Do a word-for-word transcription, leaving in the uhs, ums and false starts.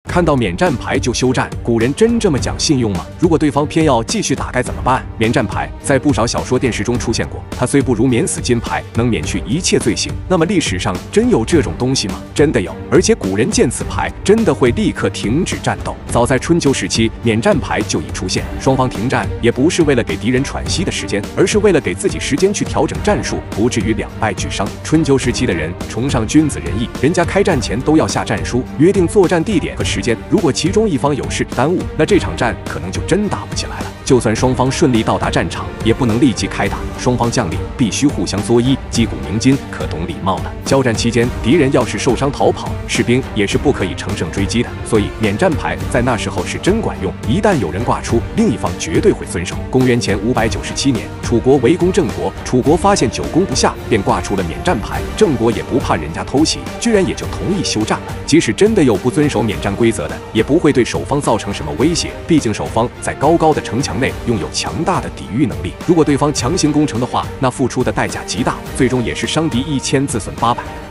看到免战牌就休战，古人真这么讲信用吗？如果对方偏要继续打该怎么办？免战牌在不少小说、电视中出现过，它虽不如免死金牌能免去一切罪行，那么历史上真有这种东西吗？真的有，而且古人见此牌真的会立刻停止战斗。早在春秋时期，免战牌就已出现，双方停战也不是为了给敌人喘息的时间，而是为了给自己时间去调整战术，不至于两败俱伤。春秋时期的人崇尚君子仁义，人家开战前都要下战书，约定作战地点和时间。如果其中一方有事耽误，那这场战可能就真打不起来了。就算双方顺利到达战场，也不能立即开打，双方将领必须互相作揖，击鼓鸣金，可懂礼貌的。交战期间，敌人要是受伤逃跑，士兵也是不可以乘胜追击的。所以免战牌在那时候是真管用，一旦有人挂出，另一方绝对会遵守。公元前五百九十七年，楚国围攻郑国，楚国发现久攻不下，便挂出了免战牌。郑国也不怕人家偷袭，居然也就同意休战了。即使真的有不遵守免战规则的，也不会对守方造成什么威胁，毕竟守方在高高的城墙内拥有强大的抵御能力。如果对方强行攻城的话，那付出的代价极大，最终也是伤敌一千自损八百。